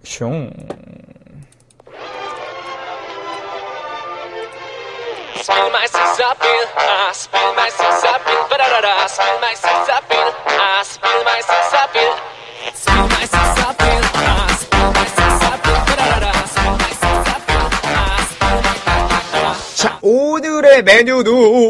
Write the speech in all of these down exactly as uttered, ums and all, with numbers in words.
슝. Spill my sex up in, I spill my sex up in, ba-da-da-da. Spill my sex up in, I spill my sex up in. Spill my sex up in, I spill my sex up in, ba-da-da-da. Spill my sex up in, I spill my sex up in. 자, 오늘의 메뉴는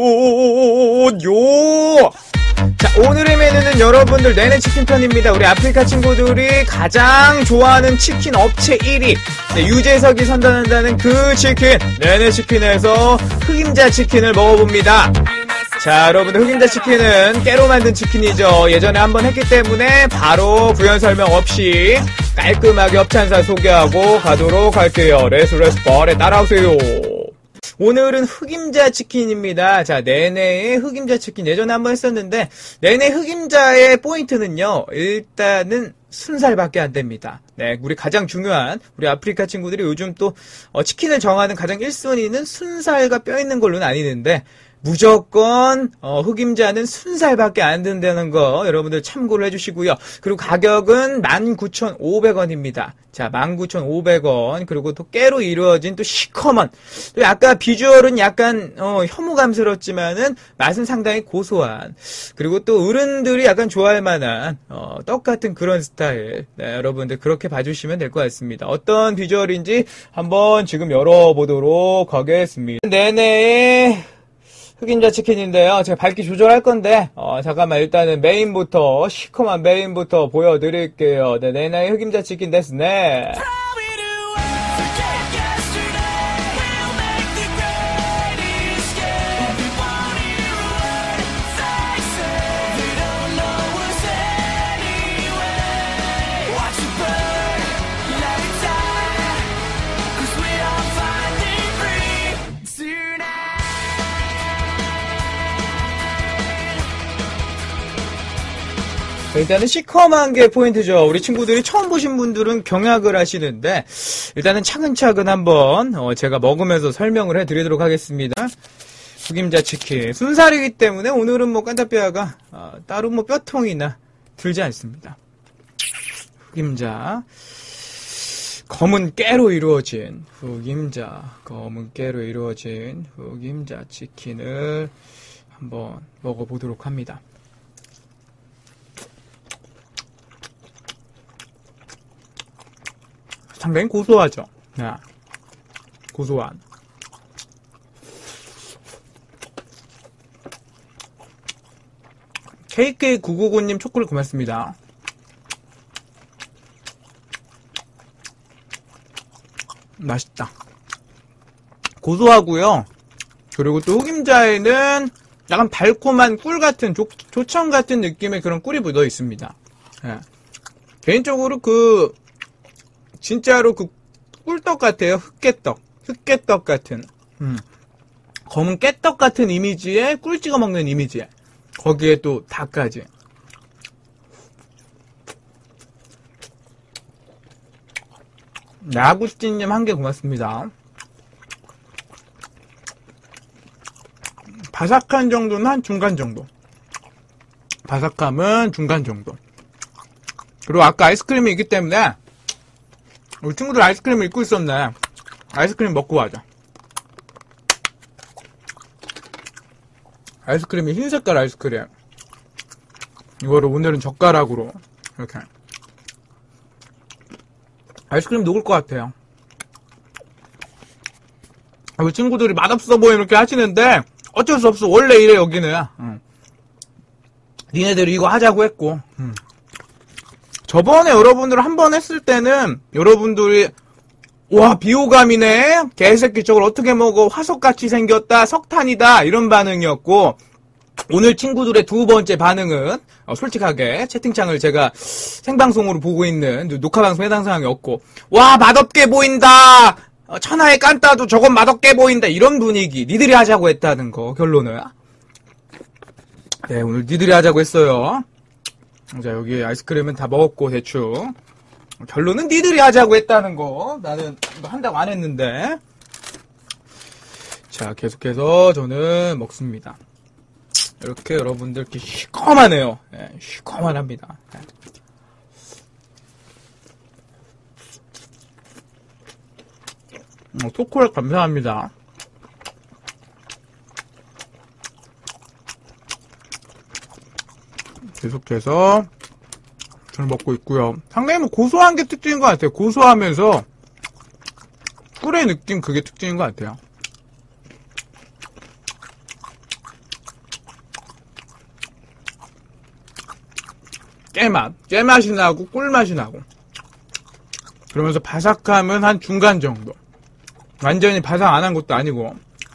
요. 자, 오늘의 메뉴는 여러분들 내내 치킨 편입니다. 우리 아프리카 친구들이 가장 좋아하는 치킨 업체 일 위. 네, 유재석이 선전한다는 그 치킨, 내내 치킨에서 흑임자 치킨을 먹어봅니다. 자, 여러분들 흑임자 치킨은 깨로 만든 치킨이죠. 예전에 한번 했기 때문에 바로 부연 설명 없이 깔끔하게 협찬사 소개하고 가도록 할게요. 레스레스 버에 따라오세요. 오늘은 흑임자 치킨입니다. 자, 내내의 흑임자 치킨 예전에 한번 했었는데 내내 흑임자의 포인트는요, 일단은 순살밖에 안 됩니다. 네, 우리 가장 중요한 우리 아프리카 친구들이 요즘 또 어, 치킨을 정하는 가장 일 순위는 순살과 뼈 있는 걸로는 아니는데 무조건 어, 흑임자는 순살밖에 안 된다는 거 여러분들 참고를 해주시고요. 그리고 가격은 만 구천오백 원입니다. 자, 만 구천오백 원. 그리고 또 깨로 이루어진 또 시커먼, 또 약간 비주얼은 약간 어, 혐오감스럽지만은 맛은 상당히 고소한, 그리고 또 어른들이 약간 좋아할 만한 어, 떡 같은 그런 스타일. 네, 여러분들 그렇게 봐주시면 될 것 같습니다. 어떤 비주얼인지 한번 지금 열어보도록 하겠습니다. 네네. 흑임자 치킨인데요. 제가 밝기 조절할 건데, 어, 잠깐만, 일단은 메인부터, 시커먼 메인부터 보여드릴게요. 네, 내나의 흑임자 치킨 데스네. 일단은 시커먼 게 포인트죠. 우리 친구들이 처음 보신 분들은 경악을 하시는데, 일단은 차근차근 한번 어 제가 먹으면서 설명을 해드리도록 하겠습니다. 흑임자 치킨 순살이기 때문에 오늘은 뭐 깐다뼈가 어 따로 뭐 뼈통이나 들지 않습니다. 흑임자, 검은 깨로 이루어진 흑임자, 검은 깨로 이루어진 흑임자 치킨을 한번 먹어보도록 합니다. 상당히 고소하죠. 네. 고소한. 케이케이 구구구 님 초콜릿 고맙습니다. 맛있다. 고소하고요. 그리고 또 흑임자에는 약간 달콤한 꿀 같은, 조, 조청 같은 느낌의 그런 꿀이 묻어 있습니다. 네. 개인적으로 그 진짜로 그 꿀떡 같아요. 흑깨떡. 흑깨떡 같은. 음. 검은 깨떡 같은 이미지에 꿀 찍어 먹는 이미지에. 거기에 또 닭까지. 나구찌님 한 개 고맙습니다. 바삭한 정도는 한 중간 정도. 바삭함은 중간 정도. 그리고 아까 아이스크림이 있기 때문에 우리 친구들 아이스크림을 잊고 있었네. 아이스크림 먹고 가자. 아이스크림이 흰 색깔 아이스크림. 이거를 오늘은 젓가락으로 이렇게. 아이스크림 녹을 것 같아요. 우리 친구들이 맛없어 보여 이렇게 하시는데 어쩔 수 없어. 원래 이래 여기는. 응. 니네들이 이거 하자고 했고. 응. 저번에 여러분들 한 번 했을 때는 여러분들이 와 비호감이네, 개새끼 저걸 어떻게 먹어, 화석같이 생겼다, 석탄이다 이런 반응이었고, 오늘 친구들의 두 번째 반응은 어, 솔직하게 채팅창을 제가 생방송으로 보고 있는 녹화방송 해당 사항이었고, 와 맛없게 보인다, 어, 천하의 깐따도 저건 맛없게 보인다 이런 분위기. 니들이 하자고 했다는 거 결론은. 네, 오늘 니들이 하자고 했어요. 자, 여기 아이스크림은 다 먹었고 대충 결론은 니들이 하자고 했다는 거. 나는 이거 한다고 안 했는데. 자, 계속해서 저는 먹습니다. 이렇게 여러분들 이렇게 시커만해요. 네, 시커만합니다. 네. 어, 토콜 감사합니다. 계속해서 잘 먹고 있고요. 상당히 뭐 고소한 게 특징인 것 같아요. 고소하면서 꿀의 느낌, 그게 특징인 것 같아요. 깨맛, 깨맛이 나고 꿀맛이 나고, 그러면서 바삭함은 한 중간 정도. 완전히 바삭 안 한 것도 아니고.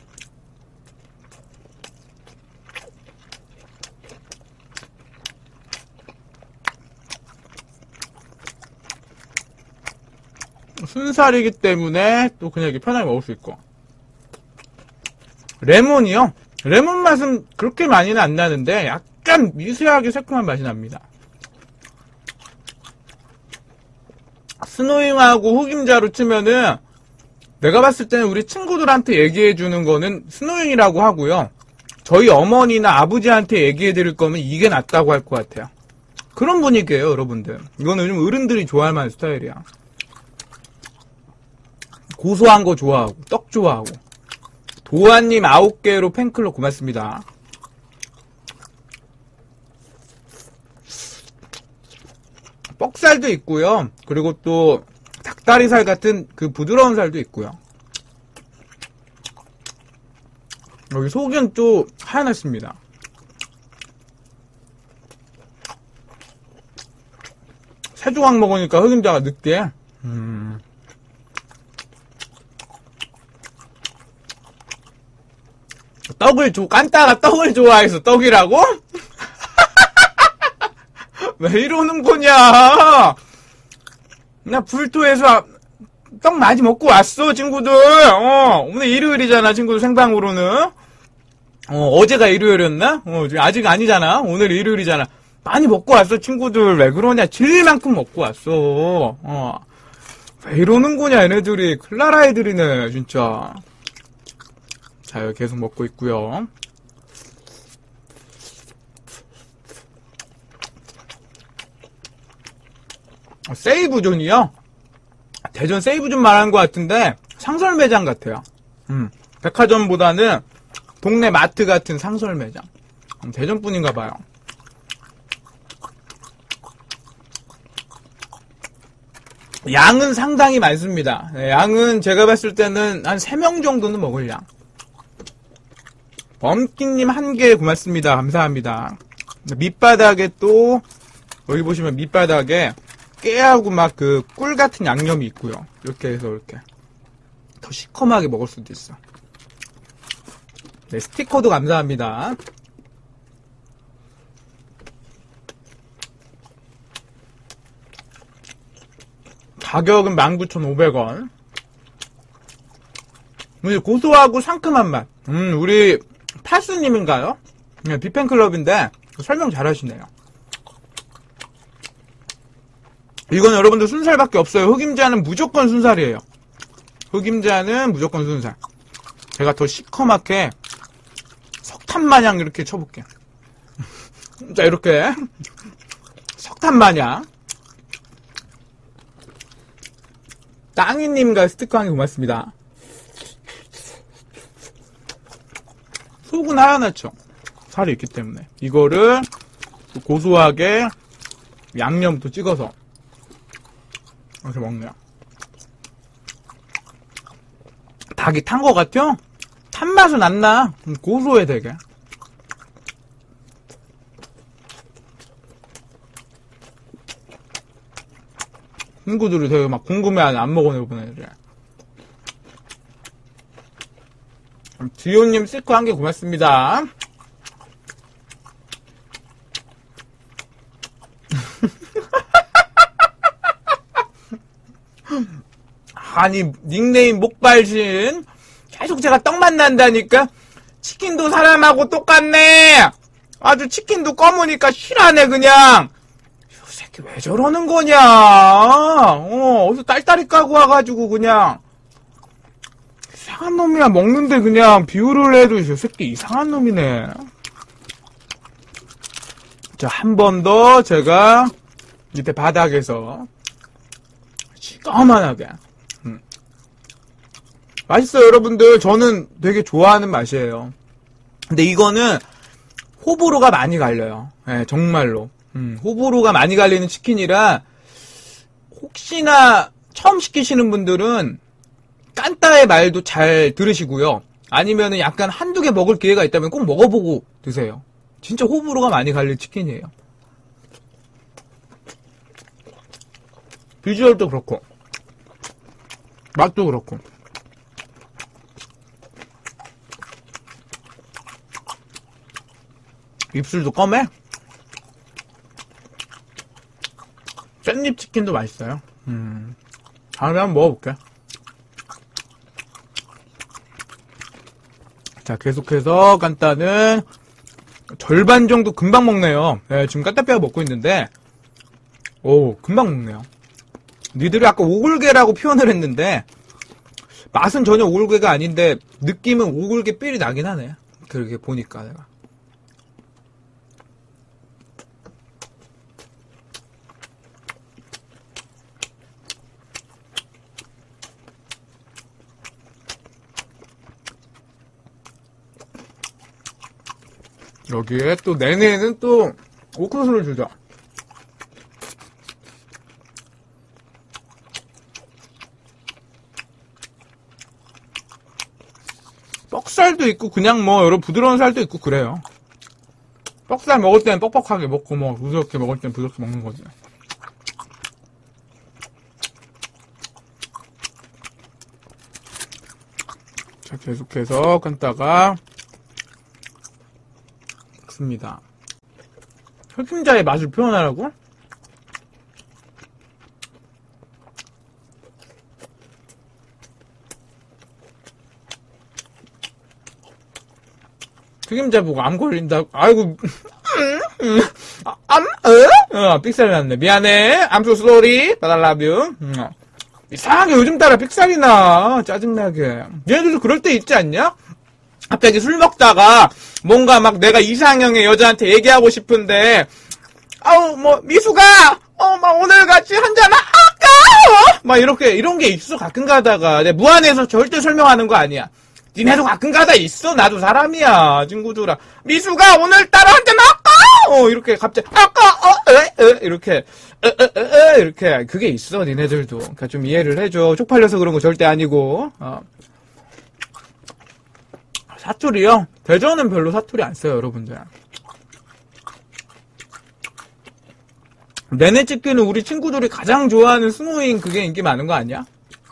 순살이기 때문에 또 그냥 이렇게 편하게 먹을 수 있고. 레몬이요? 레몬 맛은 그렇게 많이는 안 나는데 약간 미세하게 새콤한 맛이 납니다. 스노잉하고 흑임자로 치면은 내가 봤을 때는 우리 친구들한테 얘기해주는 거는 스노잉이라고 하고요. 저희 어머니나 아버지한테 얘기해드릴 거면 이게 낫다고 할 것 같아요. 그런 분위기예요, 여러분들. 이거는 요즘 어른들이 좋아할 만한 스타일이야. 고소한 거 좋아하고, 떡 좋아하고. 도아님 아홉 개로 팬클럽 고맙습니다. 뻑살도 있고요. 그리고 또 닭다리살 같은 그 부드러운 살도 있고요. 여기 속은 또 하얗습니다. 세 조각 먹으니까 흑임자가 늦게. 음. 떡을 조, 깐따가 떡을 좋아해서 떡이라고? 왜 이러는 거냐? 나 불토에서 떡 많이 먹고 왔어, 친구들. 어, 오늘 일요일이잖아, 친구들 생방으로는. 어, 어제가 일요일이었나? 어, 아직 아니잖아. 오늘 일요일이잖아. 많이 먹고 왔어, 친구들. 왜 그러냐? 질릴 만큼 먹고 왔어. 어. 왜 이러는 거냐, 얘네들이. 클라라 애들이네, 진짜. 자, 여기 계속 먹고 있고요. 세이브존이요? 대전 세이브존 말하는 것 같은데 상설 매장 같아요. 음, 백화점보다는 동네 마트 같은 상설 매장. 음, 대전 분인가 봐요. 양은 상당히 많습니다. 네, 양은 제가 봤을 때는 한 세 명 정도는 먹을 양. 범키님 한 개 고맙습니다. 감사합니다. 밑바닥에 또 여기 보시면 밑바닥에 깨하고 막 그 꿀 같은 양념이 있고요. 이렇게 해서 이렇게 더 시커멓게 먹을 수도 있어. 네, 스티커도 감사합니다. 가격은 만 구천오백 원. 고소하고 상큼한 맛. 음, 우리 파스님인가요? 네, 비팬클럽인데 설명 잘하시네요. 이건 여러분들 순살밖에 없어요. 흑임자는 무조건 순살이에요. 흑임자는 무조건 순살. 제가 더 시커멓게 석탄 마냥 이렇게 쳐볼게요. 자, 이렇게 석탄 마냥. 땅이님과 스티커 한 개 고맙습니다. 속은 하얗죠. 살이 있기 때문에. 이거를 고소하게 양념도 찍어서 이렇게 먹네요. 닭이 탄 것 같죠? 탄 맛은 안 나. 고소해 되게. 친구들이 되게 막 궁금해하네. 안 먹어내 보내래. 지효님 스티커 한 개 고맙습니다. 아니, 닉네임 목발신. 계속 제가 떡 만난다니까? 치킨도 사람하고 똑같네! 아주 치킨도 검으니까 실하네, 그냥! 이 새끼 왜 저러는 거냐? 어, 어디서 딸딸이 까고 와가지고, 그냥. 이상한 놈이야, 먹는데 그냥 비유를 해도 이 새끼 이상한 놈이네. 자, 한 번 더 제가 밑에 바닥에서 시꺼먼하게. 음. 맛있어요, 여러분들. 저는 되게 좋아하는 맛이에요. 근데 이거는 호불호가 많이 갈려요. 네, 정말로. 음, 호불호가 많이 갈리는 치킨이라 혹시나 처음 시키시는 분들은 깐따의 말도 잘 들으시고요. 아니면은 약간 한두 개 먹을 기회가 있다면 꼭 먹어보고 드세요. 진짜 호불호가 많이 갈릴 치킨이에요. 비주얼도 그렇고 맛도 그렇고 입술도 검해. 깻잎 치킨도 맛있어요. 음, 다음에 한번 먹어볼게. 자, 계속해서 깐따는 절반 정도 금방 먹네요. 네, 지금 깐따뼈가 먹고 있는데 오, 금방 먹네요. 니들이 아까 오골개라고 표현을 했는데 맛은 전혀 오골개가 아닌데 느낌은 오골개 삘이 나긴 하네. 그렇게 보니까 내가. 여기에 또 내내는 또 옥수수를 주죠. 뻑살도 있고 그냥 뭐 여러 부드러운 살도 있고 그래요. 뻑살 먹을 때는 뻑뻑하게 먹고 뭐 부드럽게 먹을 때는 부드럽게 먹는 거지. 자, 계속해서 깐따가 먹습니다. 혈kim자의 맛을 표현하라고? 튀김자 보고 암 걸린다고. 아이고. 아, 암? 어? 어, 삑살 났네. 미안해. I'm so sorry. But I love you. 어. 이상하게 요즘 따라 삑살이 나. 짜증나게. 얘네들도 그럴 때 있지 않냐? 갑자기 술 먹다가 뭔가 막 내가 이상형의 여자한테 얘기하고 싶은데 아우 뭐 미수가 어 막 오늘 같이 한잔 할까? 막 이렇게 이런 게 있어. 가끔 가다가 내 무안해서 절대 설명하는 거 아니야. 니네도 가끔 가다 있어. 나도 사람이야. 친구들아. 미수가 오늘따라 한잔 할까? 어 이렇게 갑자기 할까? 어? 에? 에? 이렇게 에? 에? 에? 에? 이렇게 그게 있어. 니네들도. 그러니까 좀 이해를 해줘. 쪽팔려서 그런 거 절대 아니고. 어. 사투리요? 대전은 별로 사투리 안 써요, 여러분들. 내내 치킨은 우리 친구들이 가장 좋아하는 스노잉 그게 인기 많은 거 아니야?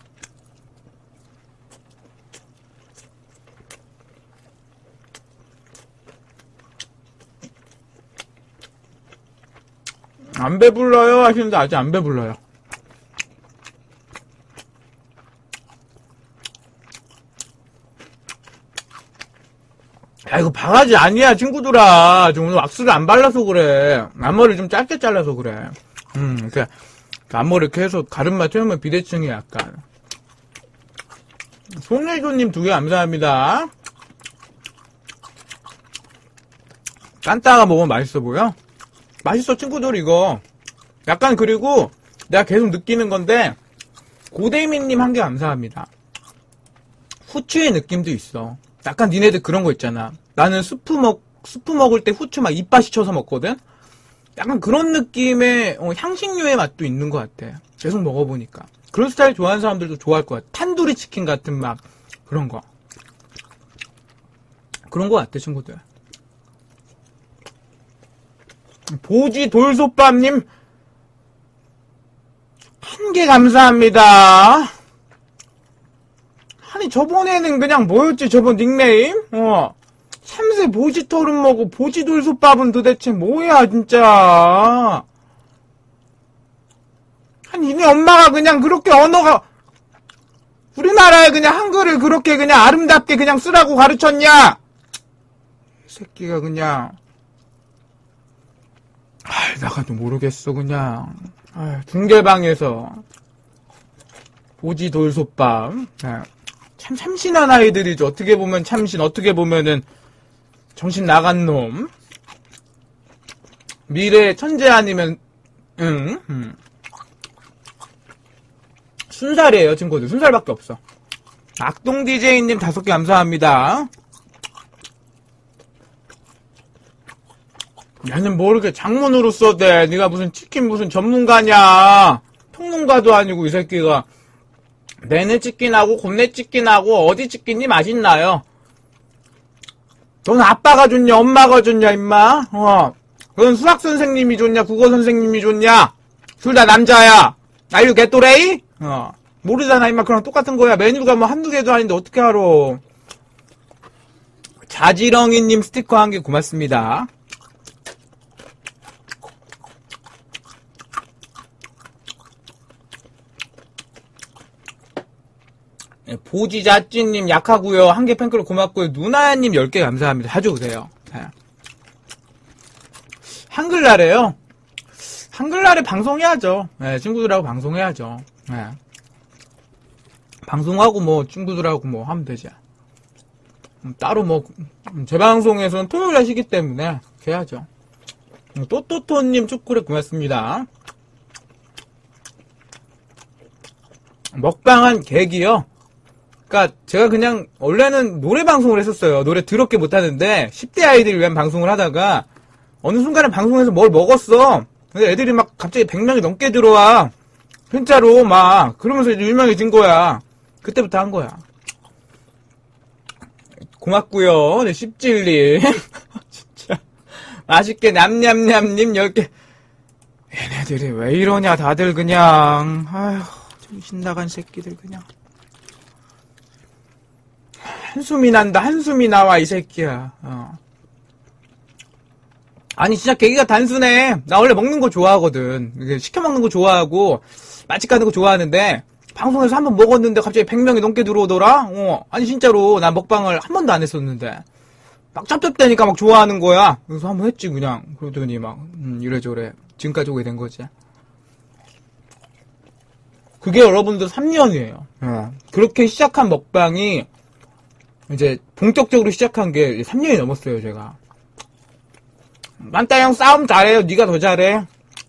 안 배불러요 하시는데 아직 안 배불러요. 야, 이거 바가지 아니야, 친구들아. 좀 오늘 왁스를 안 발라서 그래. 앞머리를 좀 짧게 잘라서 그래. 음, 이렇게, 앞머리 이렇게 해서 가름만 채우면 비대칭이 약간. 손예조님 두 개 감사합니다. 깐따가 먹으면 맛있어 보여? 맛있어, 친구들, 이거. 약간, 그리고, 내가 계속 느끼는 건데, 고대민님 한 개 감사합니다. 후추의 느낌도 있어. 약간 니네들 그런 거 있잖아. 나는 스프 먹, 스프 먹을 때 후추 막 이빠시 쳐서 먹거든? 약간 그런 느낌의 어, 향신료의 맛도 있는 것 같아. 계속 먹어보니까. 그런 스타일 좋아하는 사람들도 좋아할 것 같아. 탄두리 치킨 같은 막, 그런 거. 그런 거 같아, 친구들. 보지 돌솥밥님, 한 개 감사합니다. 아니 저번에는 그냥 뭐였지 저번 닉네임? 어 참새 보지털은 뭐고 보지돌솥밥은 도대체 뭐야 진짜. 아니 니네 엄마가 그냥 그렇게 언어가 우리나라에 그냥 한글을 그렇게 그냥 아름답게 그냥 쓰라고 가르쳤냐? 이 새끼가 그냥 아 나가도 모르겠어 그냥. 아 중계방에서 보지돌솥밥. 아. 참 참신한 아이들이죠. 어떻게 보면 참신, 어떻게 보면은 정신 나간 놈. 미래 천재 아니면 응. 음. 순살이에요, 친구들. 순살밖에 없어. 악동 디제이님 다섯 개 감사합니다. 얘는 뭐 이렇게 장문으로 써대. 네가 무슨 치킨 무슨 전문가냐. 평론가도 아니고 이 새끼가. 내내 치킨하고 곱내 치킨하고 어디 치킨이 맛있나요? 넌 아빠가 좋냐 엄마가 좋냐 임마? 어. 그건 수학 선생님이 좋냐 국어 선생님이 좋냐? 둘 다 남자야. 알류 개또레이? 어. 모르잖아 임마. 그랑 똑같은 거야. 메뉴가 뭐 한두 개도 아닌데 어떻게 알아. 자지렁이님 스티커 한 개 고맙습니다. 보지자찌님 약하고요. 한 개 팬클럽 고맙고요. 누나야님 열 개 감사합니다. 자주 오세요. 네. 한글날에요. 한글날에 방송해야죠. 네, 친구들하고 방송해야죠. 네. 방송하고 뭐 친구들하고 뭐 하면 되지. 음, 따로 뭐 재방송에서는 토요일 하시기 때문에 해야죠. 음, 또또또님 초콜릿 고맙습니다. 먹방한 계기요. 그니까 제가 그냥 원래는 노래 방송을 했었어요. 노래 더럽게 못하는데 십 대 아이들을 위한 방송을 하다가 어느 순간에 방송에서 뭘 먹었어. 근데 애들이 막 갑자기 백 명이 넘게 들어와. 진짜로 막 그러면서 이제 유명해진 거야. 그때부터 한 거야. 고맙고요. 네, 십칠님 진짜 맛있게 냠냠냠님 열 개. 얘네들이 왜 이러냐 다들 그냥. 아휴 정신 나간 새끼들 그냥. 한숨이 난다. 한숨이 나와 이 새끼야. 어. 아니 진짜 계기가 단순해. 나 원래 먹는 거 좋아하거든. 시켜 먹는 거 좋아하고 맛집 가는 거 좋아하는데 방송에서 한번 먹었는데 갑자기 백 명이 넘게 들어오더라. 어. 아니 진짜로 나 먹방을 한 번도 안 했었는데 막 짭짭대니까 막 좋아하는 거야. 그래서 한번 했지 그냥. 그러더니 막 음, 이래저래 지금까지 오게 된 거지. 그게 여러분들 삼 년이에요. 어. 그렇게 시작한 먹방이 이제 본격적으로 시작한 게 삼 년이 넘었어요. 제가 만따 형 싸움 잘해요. 네가 더 잘해.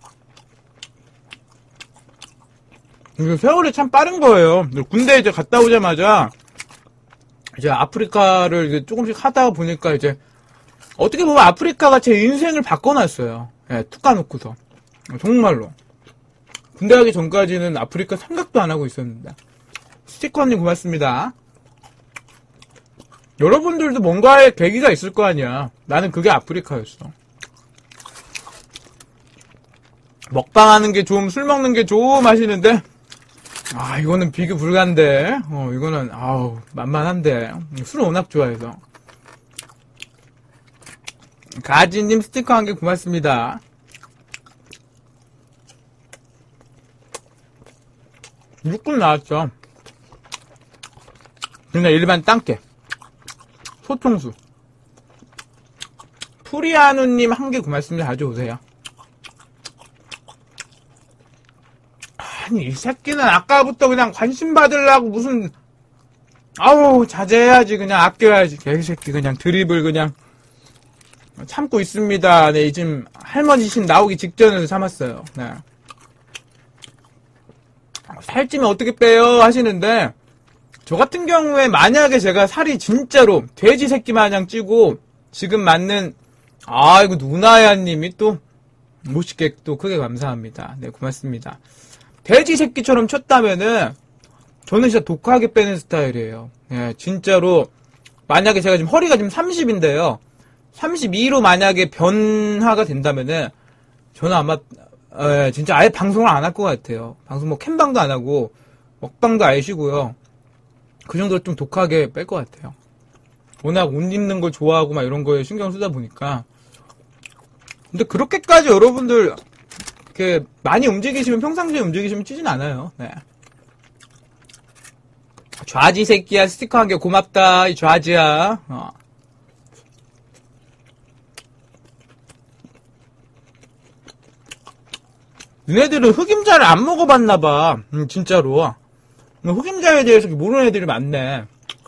세월이 참 빠른 거예요. 군대 이제 갔다 오자마자 이제 아프리카를 이제 조금씩 하다 보니까 이제 어떻게 보면 아프리카가 제 인생을 바꿔놨어요. 예, 툭 까놓고서 정말로 군대 가기 전까지는 아프리카 생각도 안 하고 있었는데. 스티커님 고맙습니다. 여러분들도 뭔가의 계기가 있을 거 아니야. 나는 그게 아프리카였어. 먹방하는 게 좀, 술 먹는 게 좀 하시는데, 아, 이거는 비교 불가인데, 어, 이거는, 아우, 만만한데. 술을 워낙 좋아해서. 가지님 스티커 한 개 고맙습니다. 육군 나왔죠. 그냥 일반 땅깨. 소통수. 프리아누님 한 개 고맙습니다. 자주 오세요. 아니 이 새끼는 아까부터 그냥 관심 받으려고 무슨 아우 자제해야지. 그냥 아껴야지. 개새끼 그냥 드립을 그냥 참고 있습니다. 네 지금 할머니신 나오기 직전에서 참았어요. 네. 살찌면 어떻게 빼요 하시는데 저 같은 경우에 만약에 제가 살이 진짜로 돼지 새끼 마냥 찌고 지금 맞는 아 이거 누나야님이 또 멋있게 또 크게 감사합니다. 네 고맙습니다. 돼지 새끼처럼 쳤다면은 저는 진짜 독하게 빼는 스타일이에요. 예, 진짜로 만약에 제가 지금 허리가 지금 삼십인데요. 삼십이로 만약에 변화가 된다면은 저는 아마 예, 진짜 아예 방송을 안 할 것 같아요. 방송 뭐 캠방도 안 하고 먹방도 아예 쉬고요. 그 정도로 좀 독하게 뺄 것 같아요. 워낙 옷 입는 걸 좋아하고 막 이런 거에 신경 쓰다 보니까. 근데 그렇게까지 여러분들 이렇게 많이 움직이시면 평상시에 움직이시면 찌진 않아요. 네. 좌지 새끼야 스티커 한 개 고맙다. 이 좌지야. 어. 너네들은 흑임자를 안 먹어봤나봐. 음, 진짜로. 흑임자에 대해서 모르는 애들이 많네.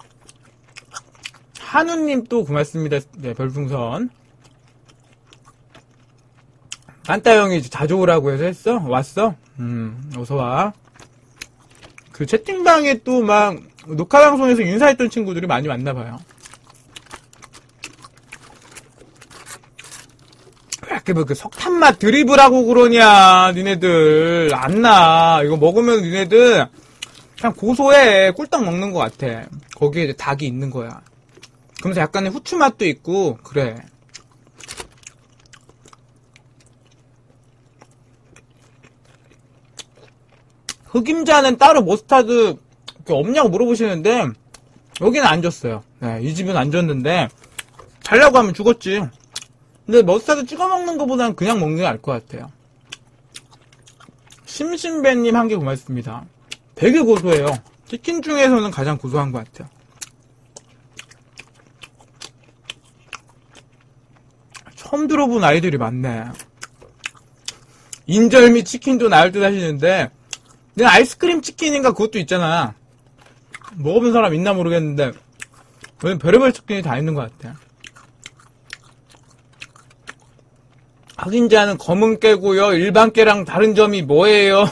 한우님 또 고맙습니다. 네, 별풍선. 깐따 형이 자주 오라고 해서 했어? 왔어? 음, 어서와. 그 채팅방에 또 막 녹화방송에서 인사했던 친구들이 많이 왔나봐요. 왜 이렇게 뭐 그 석탄맛 드리블하고 그러냐, 니네들. 안 나. 이거 먹으면 니네들 그냥 고소해. 꿀떡 먹는 것 같아. 거기에 이제 닭이 있는 거야. 그러면서 약간의 후추 맛도 있고, 그래. 흑임자는 따로 머스타드 없냐고 물어보시는데, 여기는 안 줬어요. 네, 이 집은 안 줬는데, 달라고 하면 주겠지. 근데 머스타드 찍어 먹는 것보다는 그냥 먹는 게 나을 것 같아요. 심심배님 한 개 고맙습니다. 되게 고소해요. 치킨 중에서는 가장 고소한 것 같아요. 처음 들어본 아이들이 많네. 인절미 치킨도 나을 듯 하시는데, 근데 아이스크림 치킨인가 그것도 있잖아. 먹어본 사람 있나 모르겠는데, 별의별 치킨이 다 있는 것 같아. 흑임자는 검은 깨고요. 일반 깨랑 다른 점이 뭐예요?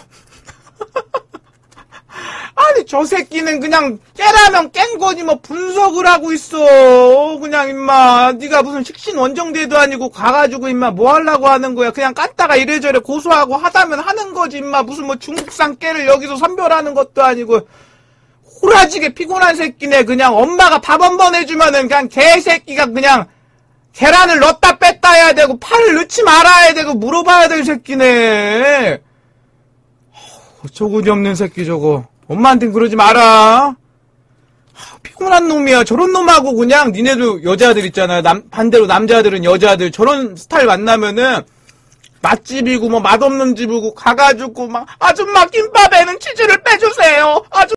아니 저 새끼는 그냥 깨라면 깬 거지 뭐 분석을 하고 있어. 그냥 임마 네가 무슨 식신 원정대도 아니고 가가지고 임마 뭐 하려고 하는 거야. 그냥 깠다가 이래저래 고소하고 하다면 하는 거지 임마. 무슨 뭐 중국산 깨를 여기서 선별하는 것도 아니고. 호라지게 피곤한 새끼네. 그냥 엄마가 밥 한 번 해주면은 그냥 개새끼가 그냥 계란을 넣었다 뺐다 해야 되고 팔을 넣지 말아야 되고 물어봐야 될 새끼네. 어처구니 없는 새끼 저거. 엄마한텐 그러지 마라. 피곤한 놈이야. 저런 놈하고 그냥 니네도 여자들 있잖아. 남, 반대로 남자들은 여자들 저런 스타일 만나면은 맛집이고 뭐 맛없는 집이고 가가지고 막 아줌마 김밥에는 치즈를 빼주세요. 아줌